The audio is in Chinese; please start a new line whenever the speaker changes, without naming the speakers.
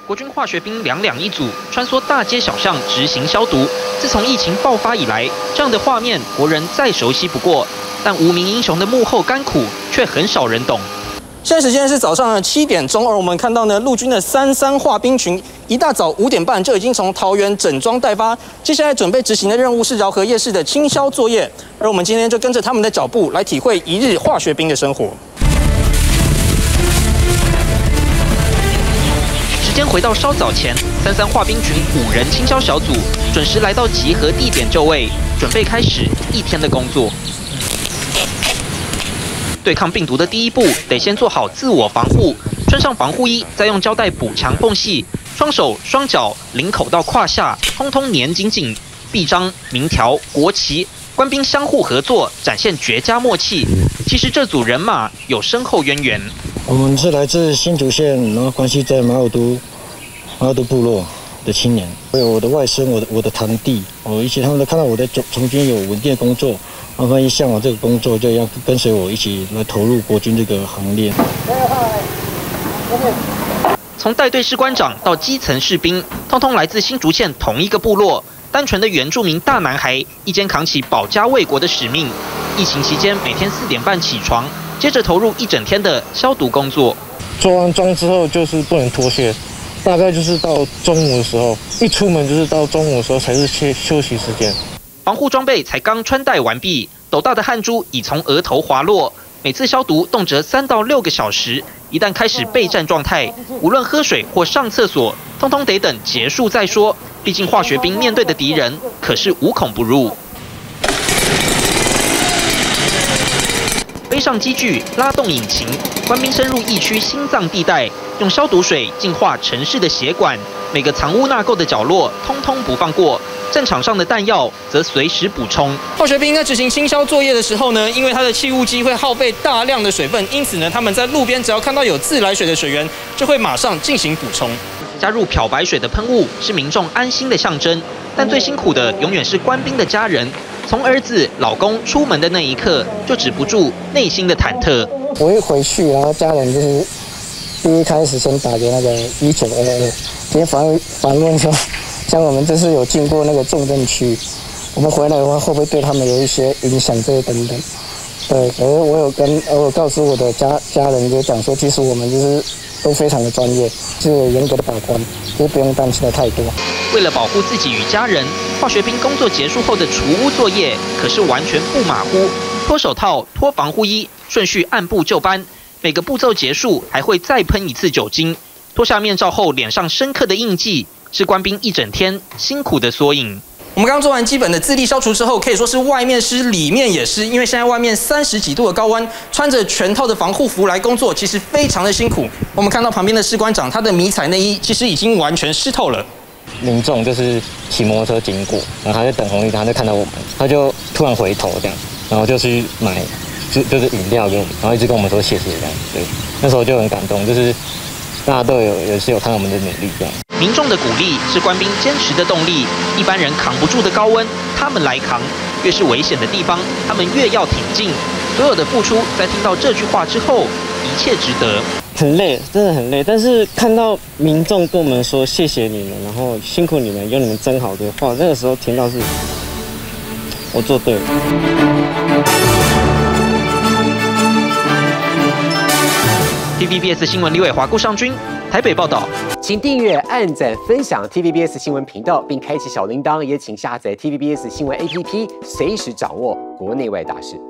国军化学兵2两一组，穿梭大街小巷执行消毒。自从疫情爆发以来，这样的画面国人再熟悉不过，但无名英雄的幕后甘苦却很少人懂。
现在时间是早上的7点钟，而我们看到呢，陆军的33化兵群一大早5点半就已经从桃园整装待发，接下来准备执行的任务是饶河夜市的清消作业。而我们今天就跟着他们的脚步来体会一日化学兵的生活。
时间回到稍早前，33化兵群5人清消小组准时来到集合地点就位，准备开始一天的工作。对抗病毒的第一步，得先做好自我防护，穿上防护衣，再用胶带补强缝隙，双手、双脚、领口到胯下，通通粘紧紧，臂章、名条、国旗，官兵相互合作，展现绝佳默契。其实这组人马有深厚渊源。
我们是来自新竹县，然后关系在马尔都部落的青年，还有我的外甥、我的堂弟，一起他们都看到我在从军有稳定的工作，他们向往这个工作，就要跟随我一起来投入国军这个行列。
从带队士官长到基层士兵，通通来自新竹县同一个部落，单纯的原住民大男孩，一肩扛起保家卫国的使命。疫情期间，每天4点半起床，接着投入一整天的消毒工作。
做完妆之后就是不能脱卸，大概就是到中午的时候，一出门就是到中午的时候才是休息时间。
防护装备才刚穿戴完毕，斗大的汗珠已从额头滑落。每次消毒动辄3到6个小时，一旦开始备战状态，无论喝水或上厕所，通通得等结束再说。毕竟化学兵面对的敌人可是无孔不入。背上机具，拉动引擎，官兵深入疫区心脏地带，用消毒水净化城市的血管，每个藏污纳垢的角落，通通不放过。战场上的弹药则随时补充。
化学兵在执行清消作业的时候呢，因为它的气雾机会耗费大量的水分，因此呢，他们在路边只要看到有自来水的水源，就会马上进行补充。
加入漂白水的喷雾是民众安心的象征，但最辛苦的永远是官兵的家人。从儿子、老公出门的那一刻，就止不住内心的忐忑。
我一回去，然后家人就是第一开始先打给那个1922，先反问说，像我们这次有经过那个重症区，我们回来的话会不会对他们有一些影响这些等等。对，我有告诉我的家人就讲说，其实我们就是都非常的专业，是严格的把关，就不用担心的太多。
为了保护自己与家人，化学兵工作结束后的除污作业可是完全不马虎，脱手套、脱防护衣，顺序按部就班。每个步骤结束还会再喷一次酒精。脱下面罩后，脸上深刻的印记是官兵一整天辛苦的缩影。
我们刚做完基本的自力消除之后，可以说是外面湿，里面也湿，因为现在外面30几度的高温，穿着全套的防护服来工作，其实非常的辛苦。我们看到旁边的士官长，他的迷彩内衣其实已经完全湿透了。
民众就是骑摩托车经过，然后他就等红绿灯，他就看到我们，他就突然回头这样，然后就去买就是饮料给我们，然后一直跟我们说谢谢这样。对，那时候就很感动，就是大家都有看到我们的努力这样。
民众的鼓励是官兵坚持的动力，一般人扛不住的高温，他们来扛。越是危险的地方，他们越要挺进。所有的付出，在听到这句话之后，一切值得。
很累，真的很累，但是看到民众跟我们说谢谢你们，然后辛苦你们，有你们真好的话，那个时候听到是，我做对了。
TVBS 新闻李伟华、顾尚君台北报道。
请订阅、按赞、分享 TVBS 新闻频道，并开启小铃铛，也请下载 TVBS 新闻 APP，随时掌握国内外大事。